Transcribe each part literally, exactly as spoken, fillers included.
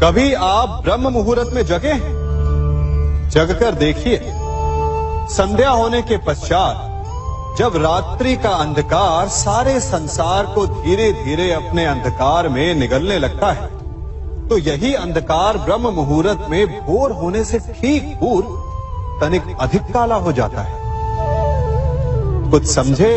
कभी आप ब्रह्म मुहूर्त में जगे हैं? जगकर देखिए, संध्या होने के पश्चात जब रात्रि का अंधकार सारे संसार को धीरे धीरे अपने अंधकार में निगलने लगता है, तो यही अंधकार ब्रह्म मुहूर्त में भोर होने से ठीक पूर्व तनिक अधिक काला हो जाता है। कुछ समझे?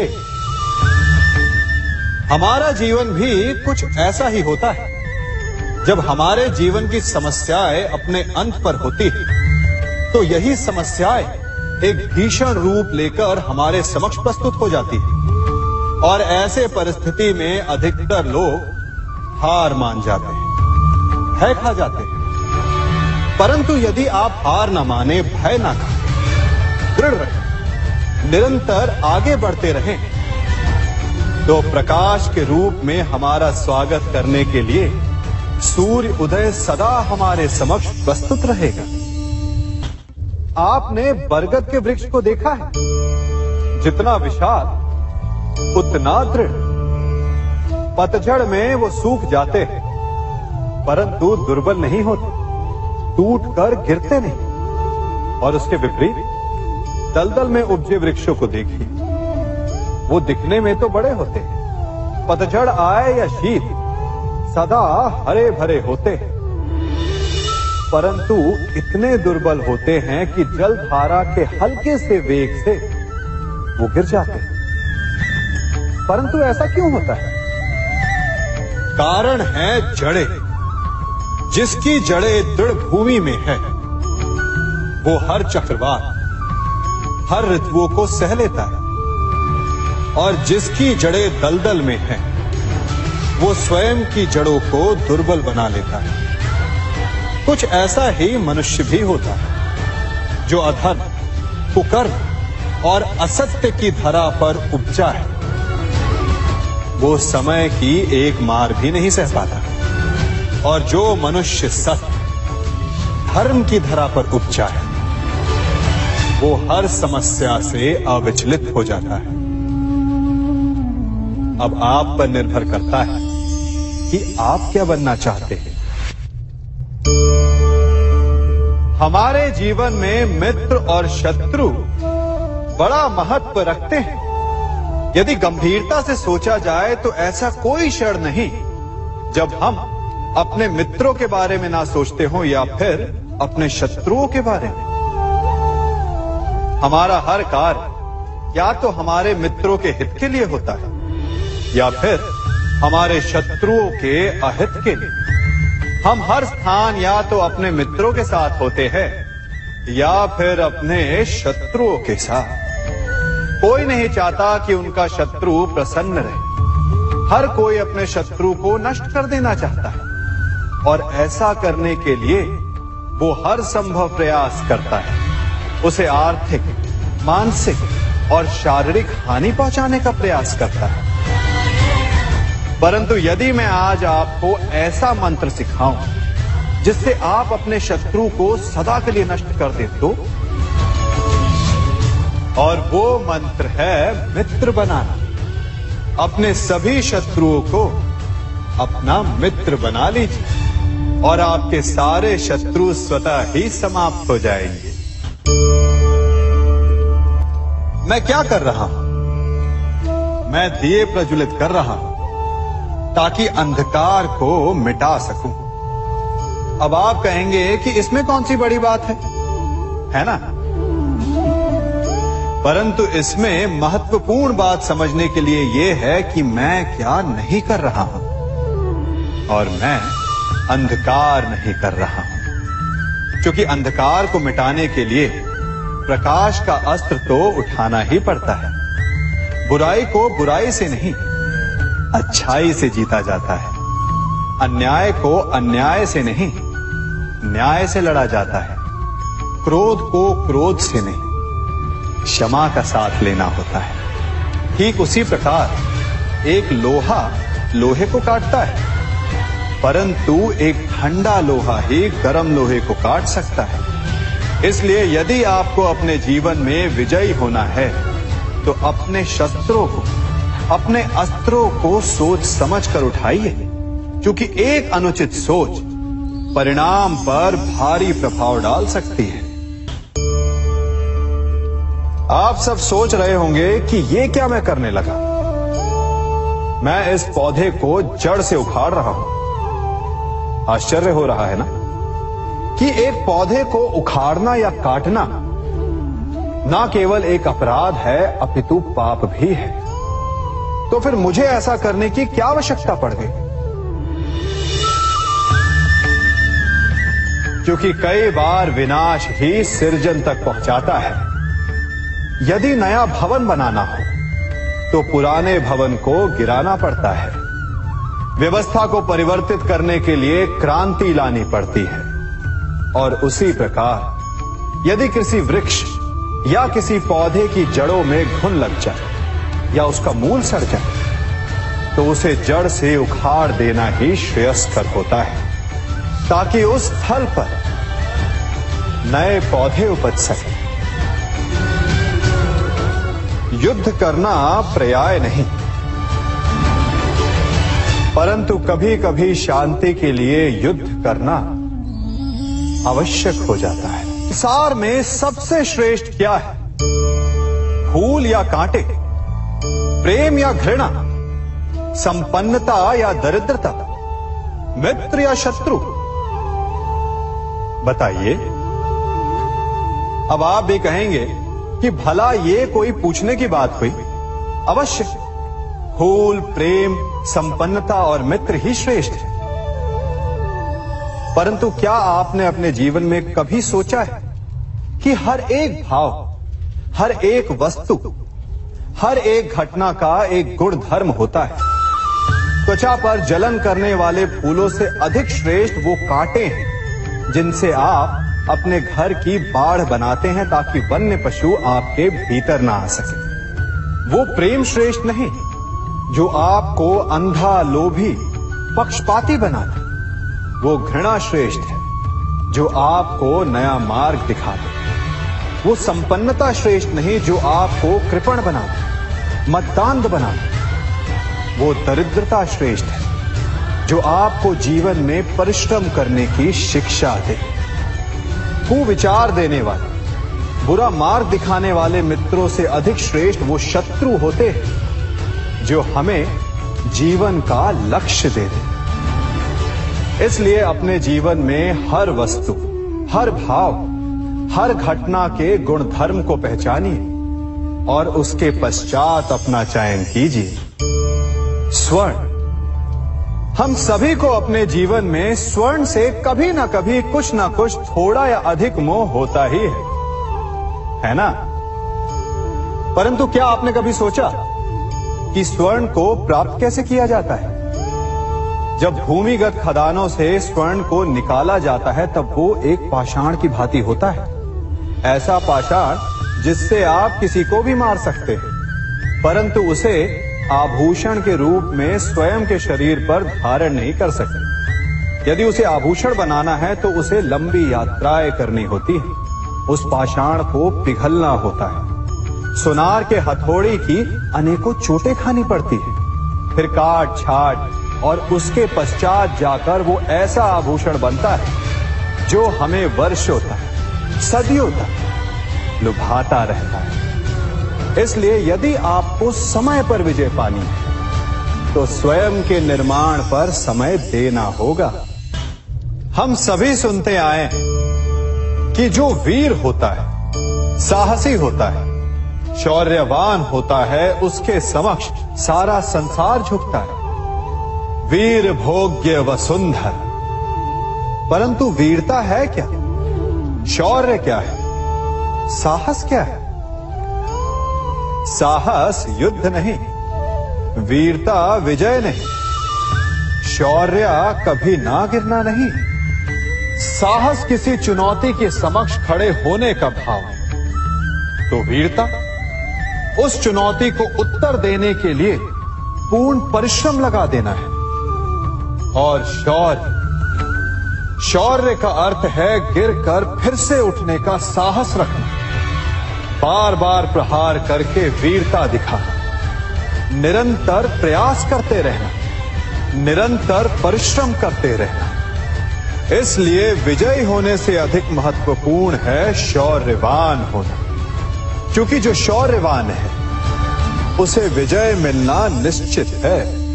हमारा जीवन भी कुछ ऐसा ही होता है। जब हमारे जीवन की समस्याएं अपने अंत पर होती है, तो यही समस्याएं एक भीषण रूप लेकर हमारे समक्ष प्रस्तुत हो जाती है और ऐसे परिस्थिति में अधिकतर लोग हार मान जाते हैं, भय खा जाते हैं। परंतु यदि आप हार न माने, भय ना खाएं, दृढ़ रहें, निरंतर आगे बढ़ते रहें, तो प्रकाश के रूप में हमारा स्वागत करने के लिए सूर्य उदय सदा हमारे समक्ष प्रस्तुत रहेगा। आपने बरगद के वृक्ष को देखा है? जितना विशाल उतना दृढ़। पतझड़ में वो सूख जाते हैं, परंतु दुर्बल नहीं होते, टूट कर गिरते नहीं। और उसके विपरीत दलदल में उपजे वृक्षों को देखिए, वो दिखने में तो बड़े होते हैं, पतझड़ आए या शीत सदा हरे भरे होते हैं, परंतु इतने दुर्बल होते हैं कि जलधारा के हल्के से वेग से वो गिर जाते हैं। परंतु ऐसा क्यों होता है? कारण है जड़ें। जिसकी जड़ें दृढ़ भूमि में है, वो हर चक्रवात, हर ऋतुओं को सह लेता है, और जिसकी जड़ें दलदल में है, वो स्वयं की जड़ों को दुर्बल बना लेता है। कुछ ऐसा ही मनुष्य भी होता है, जो अधर्म, कुकर्म और असत्य की धरा पर उपजा है। वो समय की एक मार भी नहीं सह पाता, और जो मनुष्य सत्य, धर्म की धरा पर उपजा है, वो हर समस्या से अविचलित हो जाता है। अब आप पर निर्भर करता है कि आप क्या बनना चाहते हैं। हमारे जीवन में मित्र और शत्रु बड़ा महत्व रखते हैं। यदि गंभीरता से सोचा जाए तो ऐसा कोई क्षण नहीं जब हम अपने मित्रों के बारे में ना सोचते हो या फिर अपने शत्रुओं के बारे में। हमारा हर कार्य या तो हमारे मित्रों के हित के लिए होता है या फिर हमारे शत्रुओं के अहित के लिए। हम हर स्थान या तो अपने मित्रों के साथ होते हैं या फिर अपने शत्रुओं के साथ। कोई नहीं चाहता कि उनका शत्रु प्रसन्न रहे। हर कोई अपने शत्रु को नष्ट कर देना चाहता है, और ऐसा करने के लिए वो हर संभव प्रयास करता है। उसे आर्थिक, मानसिक और शारीरिक हानि पहुंचाने का प्रयास करता है। परंतु यदि मैं आज आपको ऐसा मंत्र सिखाऊं जिससे आप अपने शत्रु को सदा के लिए नष्ट कर दे तो, और वो मंत्र है मित्र बनाना। अपने सभी शत्रुओं को अपना मित्र बना लीजिए और आपके सारे शत्रु स्वतः ही समाप्त हो जाएंगे। मैं क्या कर रहा हूं? मैं दिए प्रज्वलित कर रहा हूं ताकि अंधकार को मिटा सकूं। अब आप कहेंगे कि इसमें कौन सी बड़ी बात है, है ना? परंतु इसमें महत्वपूर्ण बात समझने के लिए यह है कि मैं क्या नहीं कर रहा हूं, और मैं अंधकार नहीं कर रहा हूं। क्योंकि अंधकार को मिटाने के लिए प्रकाश का अस्त्र तो उठाना ही पड़ता है। बुराई को बुराई से नहीं, अच्छाई से जीता जाता है। अन्याय को अन्याय से नहीं, न्याय से लड़ा जाता है। क्रोध को क्रोध से नहीं, क्षमा का साथ लेना होता है। ठीक उसी प्रकार एक लोहा लोहे को काटता है, परंतु एक ठंडा लोहा ही गर्म लोहे को काट सकता है। इसलिए यदि आपको अपने जीवन में विजयी होना है तो अपने शस्त्रों को, अपने अस्त्रों को सोच समझ कर उठाइए, क्योंकि एक अनुचित सोच परिणाम पर भारी प्रभाव डाल सकती है। आप सब सोच रहे होंगे कि ये क्या मैं करने लगा। मैं इस पौधे को जड़ से उखाड़ रहा हूं। आश्चर्य हो रहा है ना कि एक पौधे को उखाड़ना या काटना ना केवल एक अपराध है अपितु पाप भी है। तो फिर मुझे ऐसा करने की क्या आवश्यकता पड़ गई? क्योंकि कई बार विनाश ही सृजन तक पहुंचाता है। यदि नया भवन बनाना हो तो पुराने भवन को गिराना पड़ता है। व्यवस्था को परिवर्तित करने के लिए क्रांति लानी पड़ती है। और उसी प्रकार यदि किसी वृक्ष या किसी पौधे की जड़ों में घुन लग जाए या उसका मूल सड़ जाए तो उसे जड़ से उखाड़ देना ही श्रेयस्कर होता है, ताकि उस स्थल पर नए पौधे उपज सके। युद्ध करना पर्याय नहीं, परंतु कभी कभी शांति के लिए युद्ध करना आवश्यक हो जाता है। संसार में सबसे श्रेष्ठ क्या है? फूल या कांटे, प्रेम या घृणा, संपन्नता या दरिद्रता, मित्र या शत्रु? बताइए। अब आप भी कहेंगे कि भला ये कोई पूछने की बात हुई? अवश्य, फूल, प्रेम, संपन्नता और मित्र ही श्रेष्ठ है। परंतु क्या आपने अपने जीवन में कभी सोचा है कि हर एक भाव, हर एक वस्तु, हर एक घटना का एक गुण धर्म होता है? त्वचा पर जलन करने वाले फूलों से अधिक श्रेष्ठ वो कांटे हैं जिनसे आप अपने घर की बाढ़ बनाते हैं ताकि वन्य पशु आपके भीतर ना आ सके। वो प्रेम श्रेष्ठ नहीं जो आपको अंधा, लोभी, पक्षपाती बनाता। वो घृणा श्रेष्ठ है जो आपको नया मार्ग दिखाते। वो संपन्नता श्रेष्ठ नहीं जो आपको कृपण बनाते, मद्दांध बनाते। वो दरिद्रता श्रेष्ठ है जो आपको जीवन में परिश्रम करने की शिक्षा दे। कुविचार देने वाले, बुरा मार्ग दिखाने वाले मित्रों से अधिक श्रेष्ठ वो शत्रु होते हैं जो हमें जीवन का लक्ष्य दे दे। इसलिए अपने जीवन में हर वस्तु, हर भाव, हर घटना के गुण धर्म को पहचानिए और उसके पश्चात अपना चयन कीजिए। स्वर्ण। हम सभी को अपने जीवन में स्वर्ण से कभी ना कभी कुछ ना कुछ थोड़ा या अधिक मोह होता ही है, है ना? परंतु क्या आपने कभी सोचा कि स्वर्ण को प्राप्त कैसे किया जाता है? जब भूमिगत खदानों से स्वर्ण को निकाला जाता है तब वो एक पाषाण की भांति होता है। ऐसा पाषाण जिससे आप किसी को भी मार सकते हैं, परंतु उसे आभूषण के रूप में स्वयं के शरीर पर धारण नहीं कर सकते। यदि उसे आभूषण बनाना है तो उसे लंबी यात्राएं करनी होती है। उस पाषाण को पिघलना होता है। सुनार के हथौड़ी की अनेकों चोटें खानी पड़ती है। फिर काट छाट और उसके पश्चात जाकर वो ऐसा आभूषण बनता है जो हमें वर्षों तक, सदियों तक लुभाता रहता है। इसलिए यदि आपको समय पर विजय पानी है तो स्वयं के निर्माण पर समय देना होगा। हम सभी सुनते आए कि जो वीर होता है, साहसी होता है, शौर्यवान होता है, उसके समक्ष सारा संसार झुकता है। वीर भोग्य वसुंधर। परंतु वीरता है क्या? शौर्य क्या है? साहस क्या है? साहस युद्ध नहीं, वीरता विजय नहीं, शौर्य कभी ना गिरना नहीं। साहस किसी चुनौती के समक्ष खड़े होने का भाव है, तो वीरता उस चुनौती को उत्तर देने के लिए पूर्ण परिश्रम लगा देना है। और शौर्य, शौर्य का अर्थ है गिरकर फिर से उठने का साहस रखना, बार बार प्रहार करके वीरता दिखाना, निरंतर प्रयास करते रहना, निरंतर परिश्रम करते रहना। इसलिए विजयी होने से अधिक महत्वपूर्ण है शौर्यवान होना, क्योंकि जो शौर्यवान है उसे विजय मिलना निश्चित है।